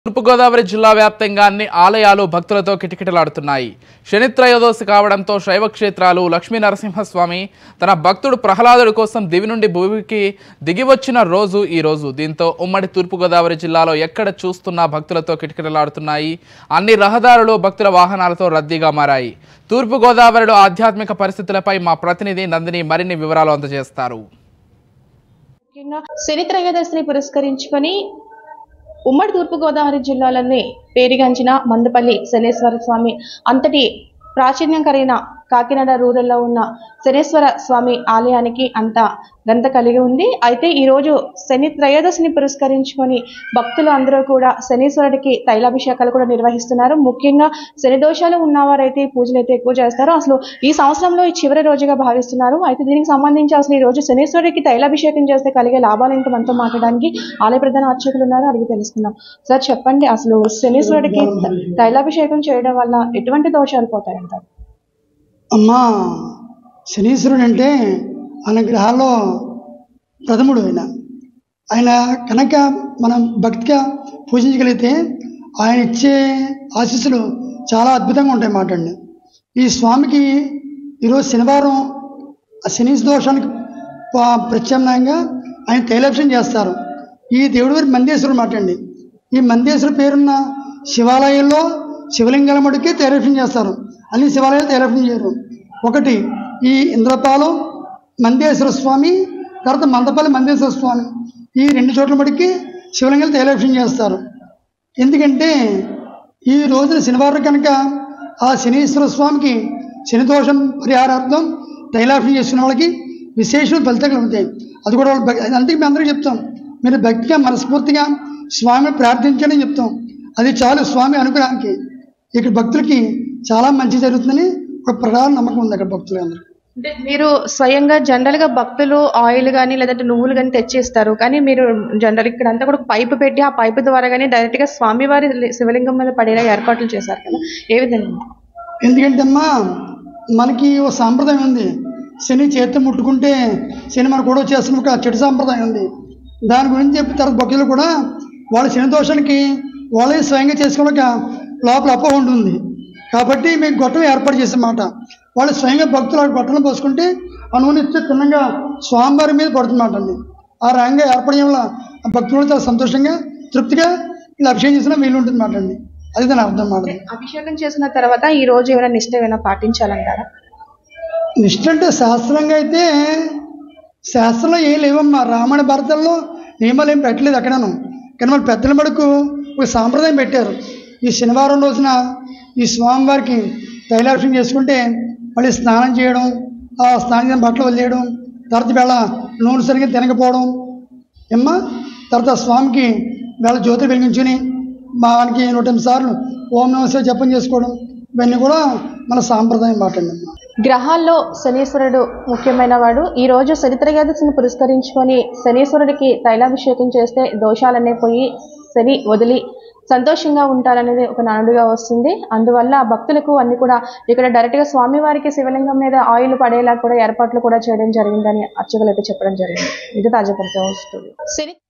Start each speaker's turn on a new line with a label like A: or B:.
A: తూర్పు గోదావరి జిల్లా వ్యాప్తంగా అన్ని ఆలయాలు భక్తులతో కిటకిటలాడుతున్నాయి. శని త్రయోదశి కావడంతో శైవ క్షేత్రాలు లక్ష్మీ నరసింహస్వామి తన భక్తుడు ప్రహ్లాదుడి కోసం దివి నుండి భూమికి దిగివచ్చిన రోజు ఈ రోజు. దీంతో ఉమ్మడి తూర్పు గోదావరి జిల్లాలో ఎక్కడ చూస్తున్నా భక్తులతో కిటకిటలాడుతున్నాయి. అన్ని రహదారులు భక్తుల వాహనాలతో రద్దీగా మారాయి. తూర్పు గోదావరిలో ఆధ్యాత్మిక పరిస్థితులపై మా ప్రతినిధి నందిని మరిన్ని వివరాలు అందజేస్తారు.
B: శని త్రయోదశిని పురస్కరించుకొని ఉమ్మడి తూర్పు గోదావరి జిల్లాలోని పేరుగాంచిన మందపల్లి శనేశ్వర స్వామి అంతటి ప్రాచీన్యం కలిగిన కాకినాడ రూరల్లో ఉన్న శనేశ్వర స్వామి ఆలయానికి అంత ఘనత కలిగి ఉంది. అయితే ఈరోజు శని త్రయోదశిని పురస్కరించుకొని భక్తులు అందరూ కూడా శనీశ్వరుడికి తైలాభిషేకాలు కూడా నిర్వహిస్తున్నారు. ముఖ్యంగా శని దోషాలు ఉన్నవారైతే పూజలు అయితే ఎక్కువ చేస్తారో అసలు ఈ సంవత్సరంలో ఈ చివరి రోజుగా భావిస్తున్నారు. అయితే దీనికి సంబంధించి అసలు ఈ రోజు శనీశ్వరుడికి తైలాభిషేకం చేస్తే కలిగే లాభాలు ఏంటో మనతో మాట్లాడడానికి ఆలయ ప్రధాన అర్చకులు ఉన్నారు, అడిగి తెలుసుకుందాం. సార్ చెప్పండి, అసలు శనీశ్వరుడికి తైలాభిషేకం చేయడం వల్ల ఎటువంటి దోషాలు పోతాయంటారు?
C: అమ్మా, శనీశ్వరుడు అంటే ఆయన గ్రహాల్లో ప్రథముడు. ఆయన కనుక మనం భక్తిగా పూజించగలిగితే ఆయన ఇచ్చే ఆశీస్సులు చాలా అద్భుతంగా ఉంటాయి మాట అండి. ఈ స్వామికి ఈరోజు శనివారం ఆ శని దోషానికి ప్రత్యామ్నాయంగా ఆయన తైలాభిషేకం చేస్తారు. ఈ దేవుడి పేరు మందేశ్వరుడు మాట అండి. ఈ మందేశ్వరుడు పేరున్న శివాలయంలో శివలింగాల మటుకే తైలాభిషేకం చేస్తారు. అన్ని శివాలయాలు తైలాభిషేకం చేయరు. ఒకటి ఈ ఇంద్రపాలెం మందేశ్వర స్వామి, తర్వాత మందపల్లి మందేశ్వర స్వామి, ఈ రెండు చోట్ల మటుకి శివలింగాలు తైలాభిషేకం చేస్తారు. ఎందుకంటే ఈ రోజున శనివారం కనుక ఆ శనీశ్వర స్వామికి శని దోషం పరిహారార్థం తైలాభిషేకం చేసుకున్న వాళ్ళకి విశేష ఫలితాలు కలుగుతాయి. అది కూడా వాళ్ళు అందుకే మేము అందరికీ చెప్తాం, మీరు భక్తిగా మనస్ఫూర్తిగా స్వామిని ప్రార్థించండి అని చెప్తాం. అది చాలు స్వామి అనుగ్రహానికి. ఇక్కడ భక్తులకి చాలా మంచి జరుగుతుందని ఒక ప్రధాన నమ్మకం ఉంది అక్కడ భక్తులందరూ.
B: అంటే మీరు స్వయంగా జనరల్ గా భక్తులు ఆయిల్ కానీ లేదంటే నువ్వులు కానీ తెచ్చిస్తారు, కానీ మీరు జనరల్ ఇక్కడ అంతా కూడా పైపు పెట్టి ఆ పైపు ద్వారా కానీ డైరెక్ట్ గా స్వామివారి శివలింగం మీద పడేలా ఏర్పాట్లు చేశారు కదా, ఏ విధంగా?
C: ఎందుకంటే అమ్మా, మనకి ఓ సాంప్రదాయం ఉంది, శని చేతి ముట్టుకుంటే శని మనకు కూడా చేస్తున్న ఒక చెడు సాంప్రదాయం ఉంది. దాని గురించి చెప్పిన తర్వాత భక్తులు కూడా వాళ్ళ శని దోషానికి వాళ్ళే స్వయంగా చేసుకోవడానికి లోపల అపోహ ఉంటుంది. కాబట్టి మేము గొట్టం ఏర్పాటు చేసామాట. వాళ్ళు స్వయంగా భక్తులు గొట్టలను పోసుకుంటే ఆ నూనె ఇస్తే తిన్నంగా స్వామివారి మీద పడుతుందన్నమాట అండి. ఆ రంగా ఏర్పడడం వల్ల ఆ భక్తులు చాలా సంతోషంగా తృప్తిగా ఇలా అభిషేకం చేసినా వీలు ఉంటుంది మాట అండి. అది దాని అర్థం మాట.
B: అభిషేకం చేసిన తర్వాత ఈ రోజు ఏమైనా నిష్ట ఏమైనా పాటించాలంటారా?
C: నిష్ట అంటే శాస్త్రంగా అయితే శాస్త్రంలో ఏం లేవమ్మా. రామాయణ భారతంలో నియమాలు ఏం పెట్టలేదు ఎక్కడను. కానీ మన పెద్దల మడుకు ఒక సాంప్రదాయం పెట్టారు. ఈ శనివారం రోజున ఈ స్వామివారికి తైలాభిషేకం చేసుకుంటే మళ్ళీ స్నానం చేయడం, ఆ స్నానం చేసిన బట్టలు వదిలేయడం, తర్వాత వేళ నూనె సరిగ్గా తినకపోవడం ఏమ్మా, తర్వాత స్వామికి వేళ జ్యోతి వెలిగించుని మనకి 108 సార్లు ఓం నమస్తే జపం చేసుకోవడం, ఇవన్నీ కూడా మన సాంప్రదాయం మాట అండి.
B: గ్రహాల్లో శనీశ్వరుడు ముఖ్యమైన వాడు. ఈ రోజు శని త్రయోదశిని పురస్కరించుకొని శనీశ్వరుడికి తైలాభిషేకం చేస్తే దోషాలనే పోయి శని వదిలి సంతోషంగా ఉంటారనేది ఒక నానుడిగా వస్తుంది. అందువల్ల భక్తులకు అన్ని కూడా ఇక్కడ డైరెక్ట్గా స్వామివారికి శివలింగం మీద ఆయిల్ పడేలా కూడా ఏర్పాట్లు కూడా చేయడం జరిగిందని అర్చకులు అయితే చెప్పడం జరిగింది. ఇది తాజా పరిచయం.